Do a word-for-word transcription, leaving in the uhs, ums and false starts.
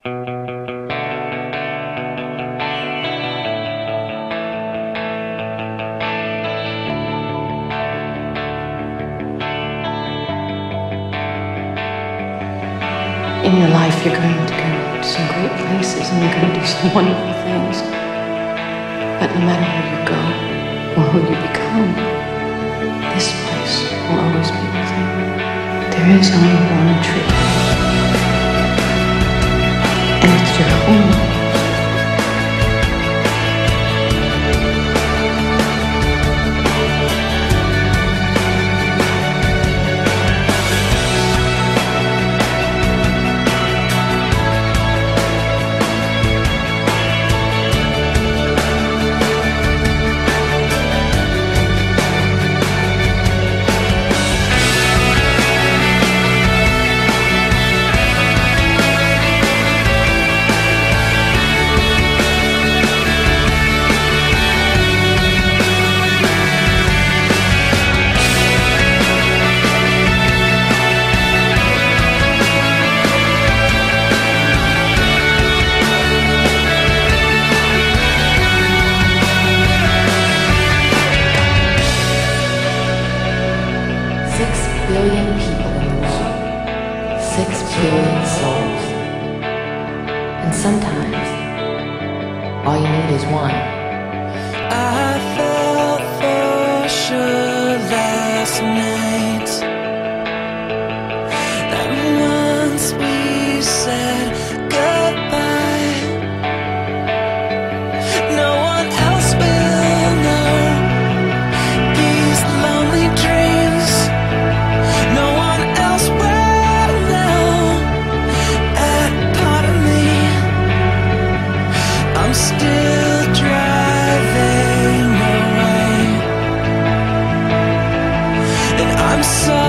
In your life, you're going to go to some great places and you're going to do some wonderful things. But no matter where you go or who you become, this place will always be with you. There is only one truth, and it's your home. Six billion people in the world, six billion souls. And sometimes, all you need is one. I felt for sure last night that once we said goodbye, no one else will know these lonely dreams. No one else will know that part of me. I'm still driving away, and I'm so